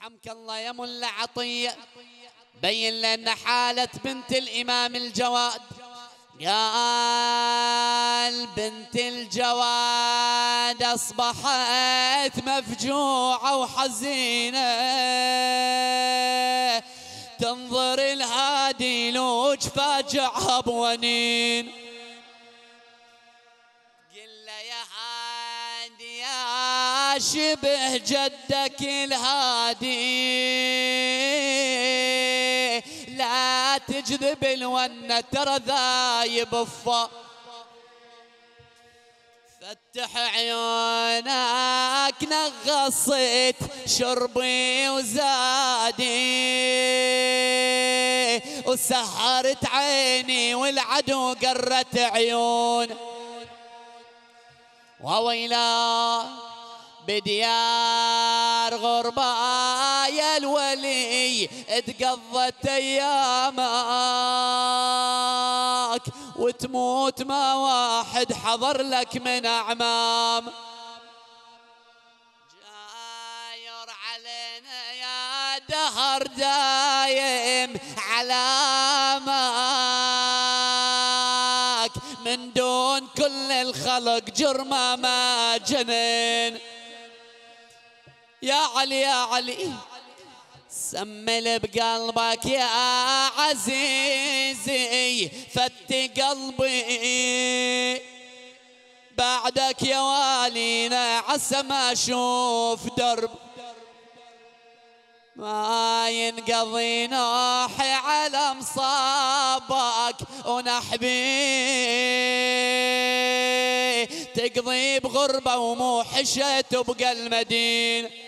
يرحمك الله يا ملا عطية، بين لنا حالة بنت الإمام الجواد. قال بنت الجواد أصبحت مفجوعة وحزينة، تنظر الهادي لوج فاجعها بونين. قل له يا هادي يا شبه جدك الهادي، لا تجذب الونة ترى ذايب الظا، فتح عيونك نغصت شربي وزادي، وسهرت عيني والعدو قرت عيون. وويلا بديار غربة يا الولي اتقضت ايامك، وتموت ما واحد حضر لك من اعمام. جاير علينا يا دهر دايم علامك، من دون كل الخلق جرمه ما جنن. يا علي يا علي سمل بقلبك يا عزيزي، فت قلبي بعدك يا والينا، عسى ما اشوف درب ما ينقضي نوحي على مصابك، ونحبي تقضي بغربة وموحشة تبقى المدينة.